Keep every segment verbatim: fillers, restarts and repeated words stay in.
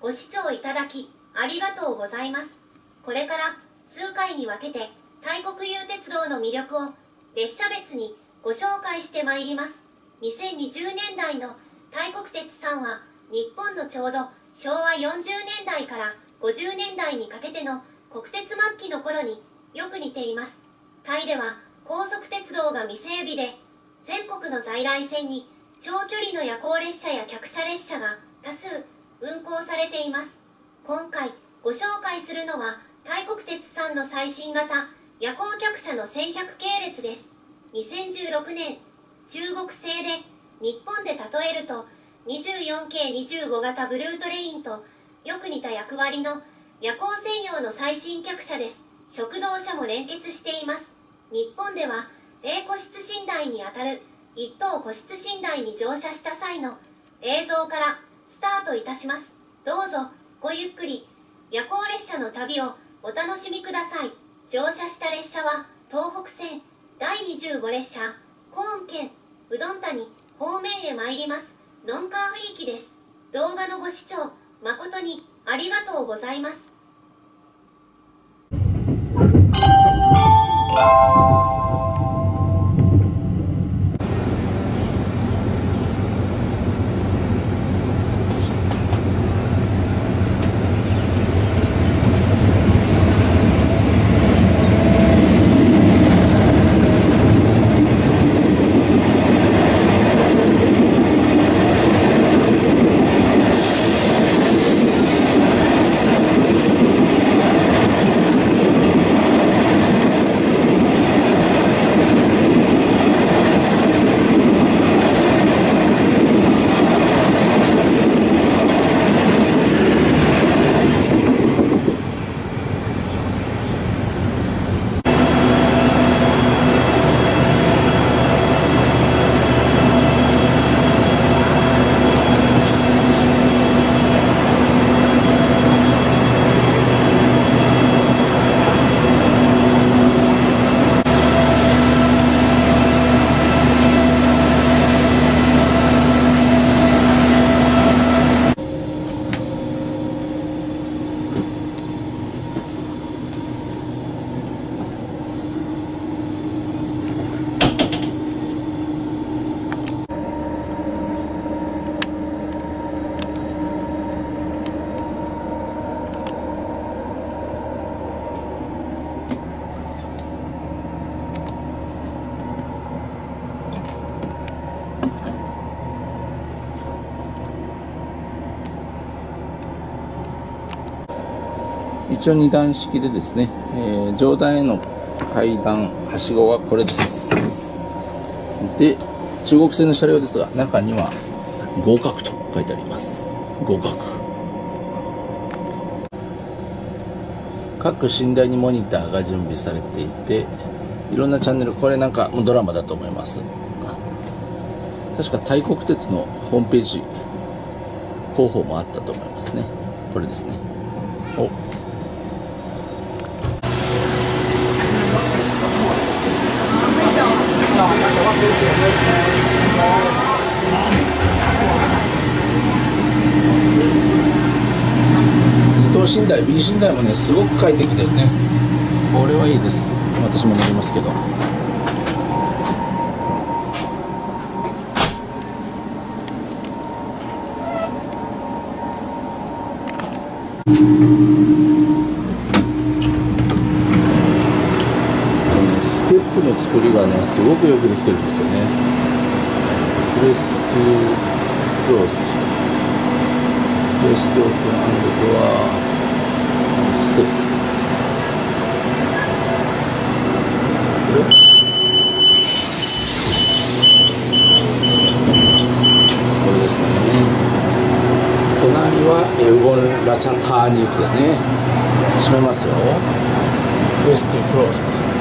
ご視聴いただきありがとうございます。これから数回に分けてタイ国有鉄道の魅力を列車別にご紹介してまいります。にせんにじゅうねんだいのタイ国鉄さんは日本のちょうどしょうわよんじゅうねんだいからごじゅうねんだいにかけての国鉄末期の頃によく似ています。タイでは高速鉄道が未整備で全国の在来線に長距離の夜行列車や客車列車が多数運行されています。今回ご紹介するのはタイ国鉄さんの最新型夜行客車のせんひゃく系列です。にせんじゅうろくねん中国製で日本で例えると にじゅうよんけいにじゅうご 型ブルートレインとよく似た役割の夜行専用の最新客車です。食堂車も連結しています。日本では零個室寝台にあたる一等個室寝台に乗車した際の映像からスタートいたします。どうぞごゆっくり夜行列車の旅をお楽しみください。乗車した列車は東北線だいにじゅうご列車コーン県うどん谷方面へ参ります。ノンカー雰囲気です。動画のご視聴誠にありがとうございます。 一応に段式でですね、えー、上段への階段はしごはこれです。で中国製の車両ですが中には合格と書いてあります。合格。各寝台にモニターが準備されていていろんなチャンネル、これなんかもうドラマだと思います。確かタイ国鉄のホームページ広報もあったと思いますね。これですね。お二等寝台 B 寝台もねすごく快適ですね。これはいいです。私も乗りますけど。ステップの作りがねすごくよくできてるんですよね。プレストゥクローズ、プレストオープン&ドアステップ。これこれですね。隣はエウゴンラチャンターニ行きですね。閉めますよ。プレストゥクローズ。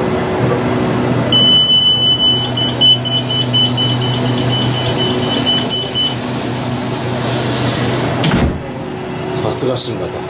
さすが新型。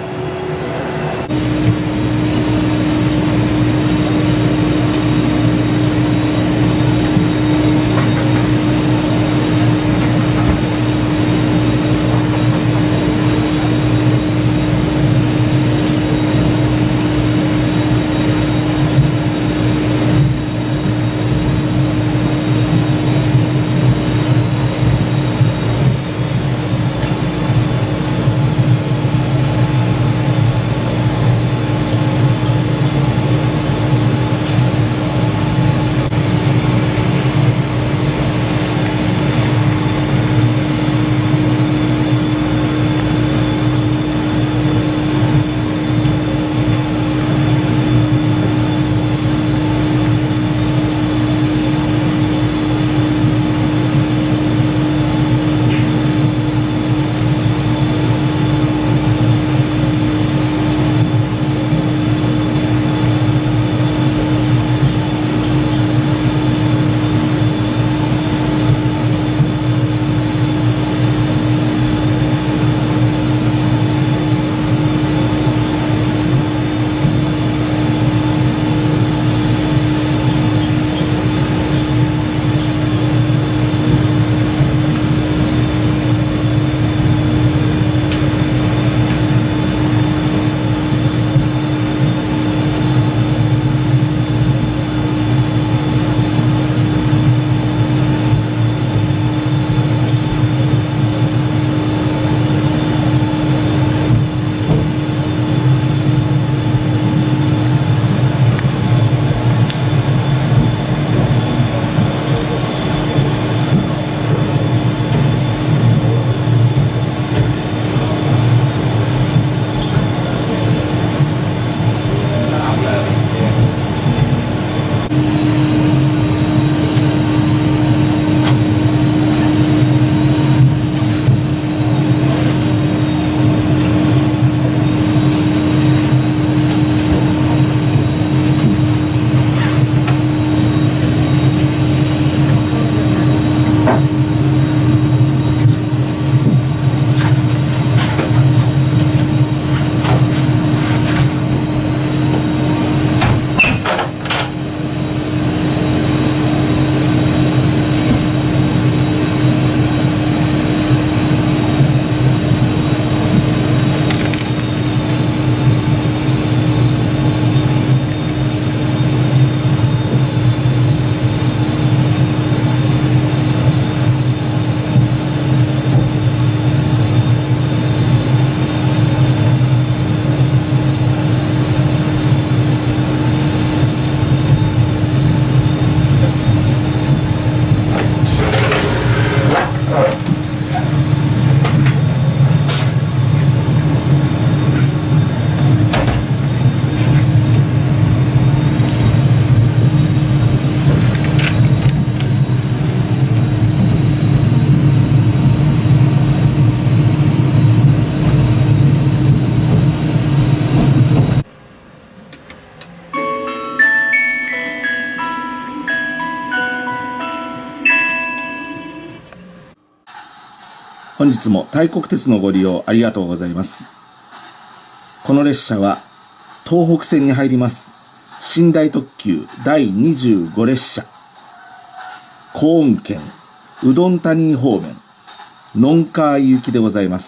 本日も大国鉄のご利用ありがとうございます。この列車は東北線に入ります寝台特急だいにじゅうご列車、高雲圏うどん谷方面ノンカー行きでございます。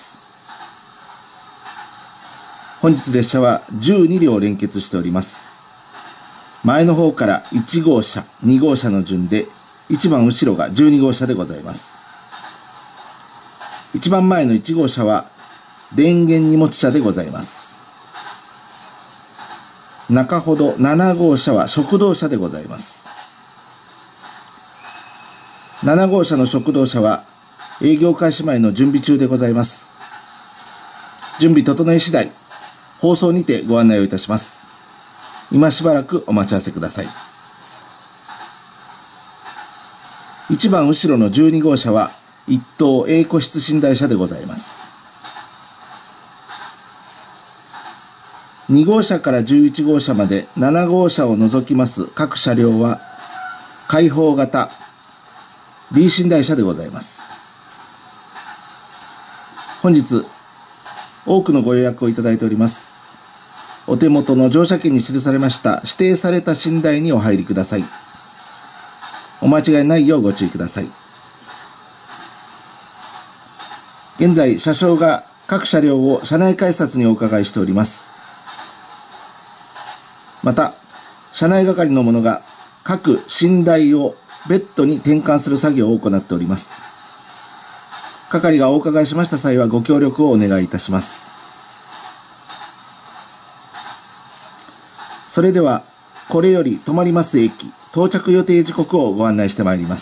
本日列車はじゅうにりょう連結しております。前の方からいちごうしゃ、にごうしゃの順で一番後ろがじゅうにごうしゃでございます。一番前のいちごうしゃは電源荷物車でございます。中ほどななごうしゃは食堂車でございます。ななごうしゃの食堂車は営業開始前の準備中でございます。準備整い次第、放送にてご案内をいたします。今しばらくお待ち合わせください。一番後ろのじゅうにごうしゃは一等 A 個室寝台車でございます。にごうしゃからじゅういちごうしゃまでななごうしゃを除きます各車両は開放型 B 寝台車でございます。本日多くのご予約をいただいております。お手元の乗車券に記されました指定された寝台にお入りください。お間違いないようご注意ください。現在車掌が各車両を車内改札にお伺いしております。また車内係の者が各寝台をベッドに転換する作業を行っております。係がお伺いしました際はご協力をお願いいたします。それではこれより止まります駅到着予定時刻をご案内してまいります。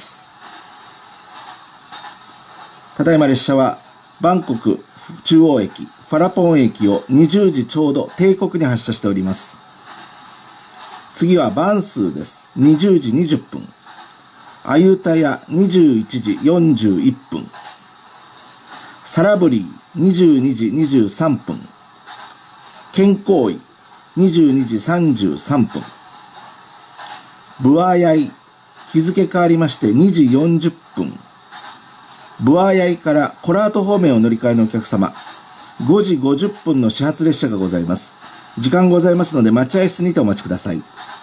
ただいま列車はバンコク中央駅ファラポン駅をにじゅうじちょうど定刻に発車しております。次はバンスーです。にじゅうじにじゅっぷん。アユタヤにじゅういちじよんじゅういっぷん。サラブリーにじゅうにじにじゅうさんぷん。健康医にじゅうにじさんじゅうさんぷん。ブアヤイ日付変わりましてにじよんじゅっぷん。ブアヤイからコラート方面を乗り換えのお客様、ごじごじゅっぷんの始発列車がございます。時間ございますので待合室にてお待ちください。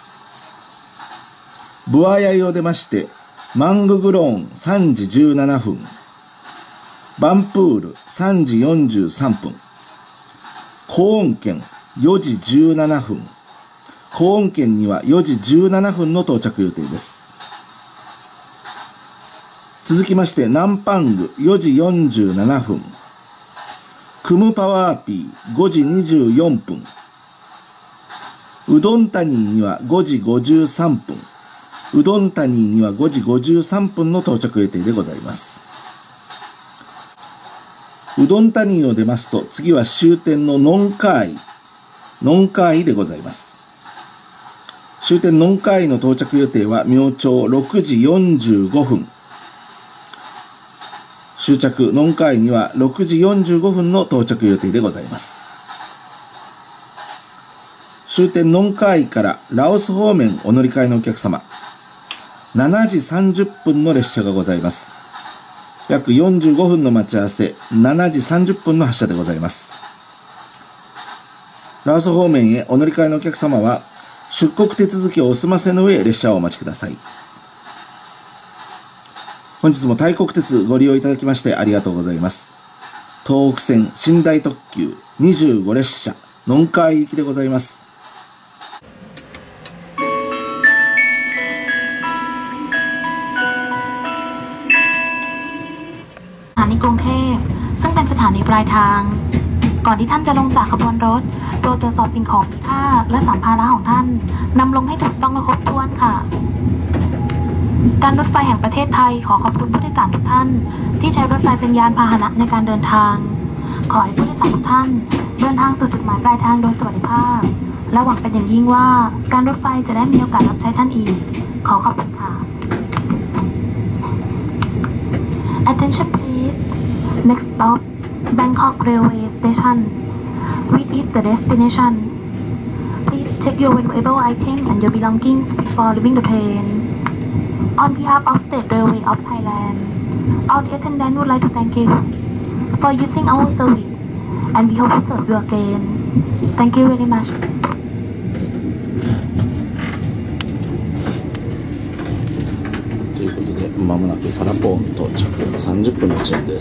ブアヤイを出ましてマンググローンさんじじゅうななふん、バンプールさんじよんじゅうさんぷん、コーン県よじじゅうななふん、コーン県にはよじじゅうななふんの到着予定です。続きましてナンパングよじよんじゅうななふん、クムパワーピーごじにじゅうよんぷん、うどん谷にはごじごじゅうさんぷん、うどん谷にはごじごじゅうさんぷんの到着予定でございます。うどん谷を出ますと次は終点のノンカーイ、ノンカーイでございます。終点ノンカーイの到着予定は明朝ろくじよんじゅうごふん。終着ノンカーイにはろくじよんじゅうごふんの到着予定でございます。終点ノンカーイからラオス方面お乗り換えのお客様、しちじさんじゅっぷんの列車がございます。約よんじゅうごふんの待ち合わせ、しちじさんじゅっぷんの発車でございます。ラオス方面へお乗り換えのお客様は出国手続きをお済ませの上列車をお待ちください。本日も大国鉄ご利用いただきましてありがとうございます。東北線寝台特急にじゅうご列車ノンカー行きでございます。 สถานีกรุงเทพซึ่งเป็นสถานีปลายทางก่อนที่ท่านจะลงจากขบวนรถโปรดตรวจสอบสิ่งของมีค่าและสัมภาระของท่านนำลงให้ถูกต้องและครบถ้วนค่ะการรถไฟแห่งประเทศไทยขอขอบคุณผู้โดยสารทุกท่านที่ใช้รถไฟเป็นยานพาหนะในการเดินทางขอให้ผู้โดยสารทุกท่านเดินทางสู่จุดหมายปลายทางโดยสวัสดิภาพและหวังเป็นอย่างยิ่งว่าการรถไฟจะได้มีโอกาสรับใช้ท่านอีกขอขอบคุณค่ะ Attention please next stop Bangkok Railway Station which is the destination please check your valuable items and your belongings before leaving the train On behalf of State Railway of Thailand, all the attendants would like to thank you for using our service and we hope to serve you again. Thank you very much. ということで、まもなくファラポーン到着、さんじゅっぷんの遅延です。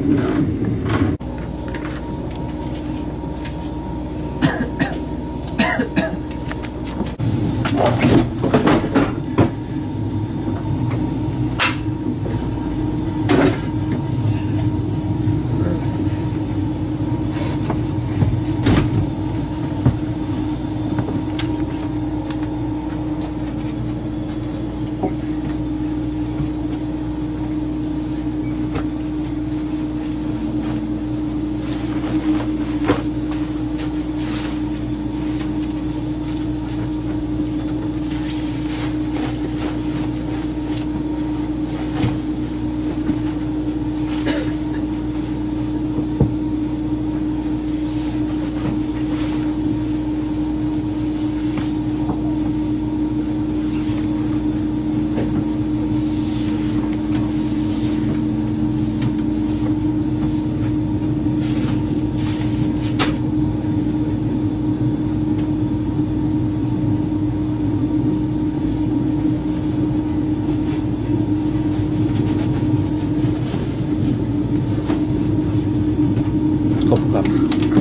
コップカップ。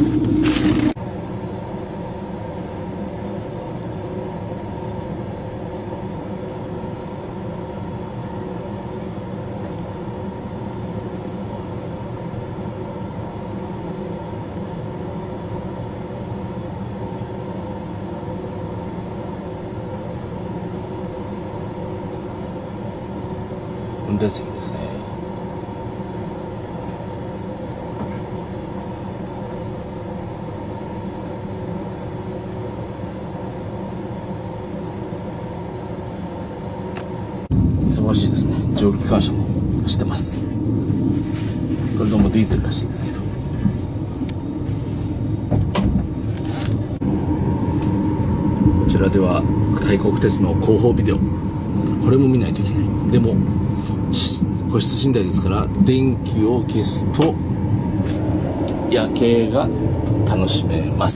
運転席ですね。忙しいですね。蒸気機関車も走ってます。これどうもディーゼルらしいですけど、こちらでは大国鉄の広報ビデオ、これも見ないといけない。でも個室寝台ですから電気を消すと夜景が楽しめます。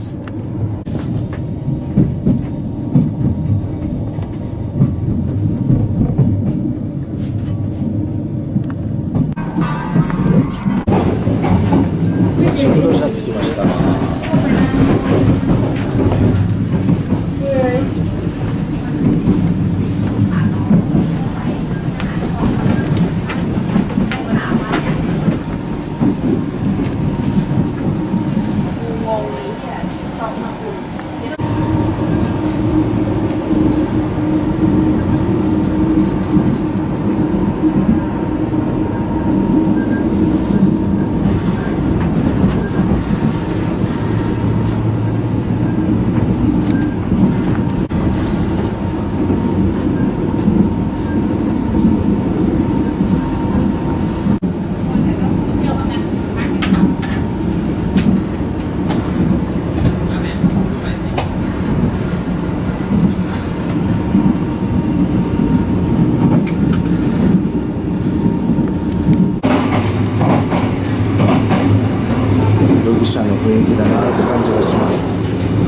食堂車に着きました。容疑者の雰囲気だなって感じがします。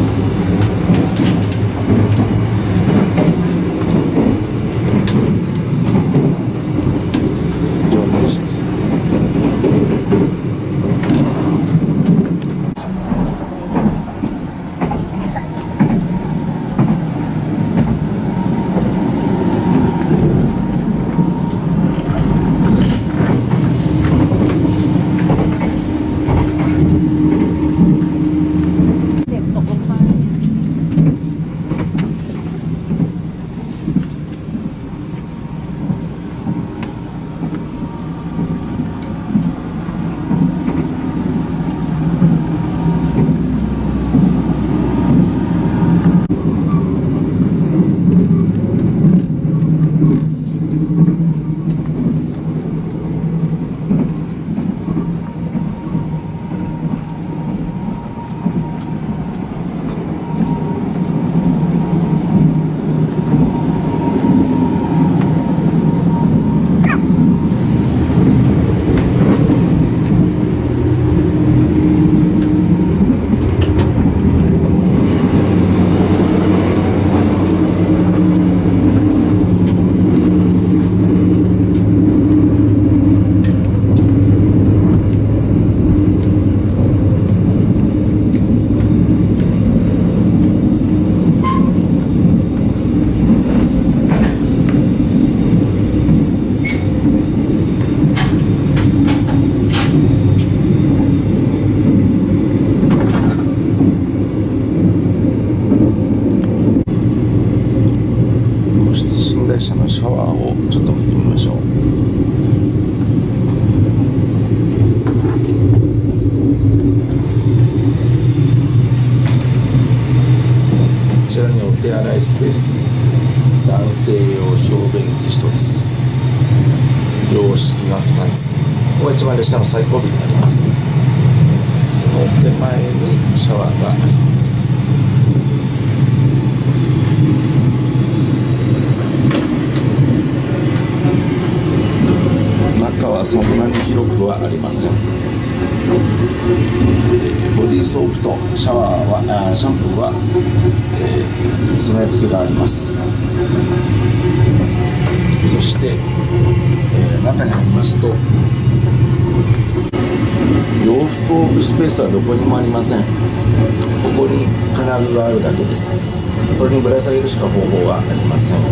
乗務室。 浴室寝台車のシャワーをちょっと見てみましょう。こちらにお手洗いスペース、男性用小便器ひとつ、洋式がふたつ、ここが一番列車の最後尾になります。その手前にシャワーがあります。中はそんなに広くはありません。ボディーソープとシャワーはあシャンプーは、えー、備え付けがあります。そして、えー、中に入りますと洋服を置くスペースはどこにもありません。ここに金具があるだけです。これにぶら下げるしか方法はありません。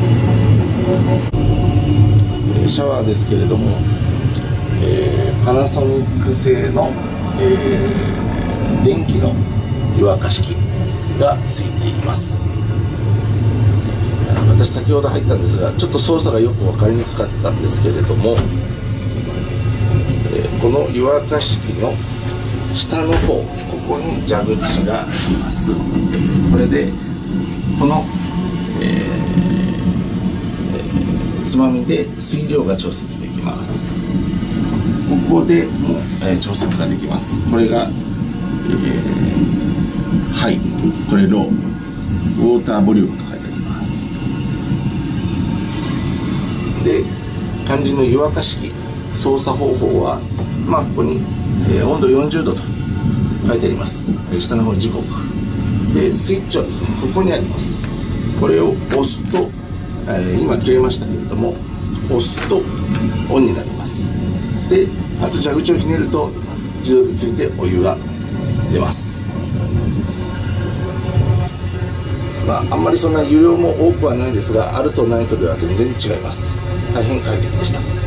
えー、シャワーですけれども、えー、パナソニック製の、えー、電気の湯沸かし器がついています。えー、私先ほど入ったんですがちょっと操作がよく分かりにくかったんですけれども、この湯沸かし器の下の方、ここに蛇口があります。えー、これでこの、えー、つまみで水量が調節できます。ここでも、えー、調節ができます。これが、えー、ハイ、これロー、ウォーターボリュームと書いてあります。で、肝心の湯沸かし器操作方法は、まあ、ここに、えー、温度よんじゅうどと書いてあります。えー、下の方時刻で、スイッチはですねここにあります。これを押すと、えー、今切れましたけれども押すとオンになります。で、あと蛇口をひねると自動でついてお湯が出ます。まああんまりそんな湯量も多くはないですが、あるとないとでは全然違います。大変快適でした。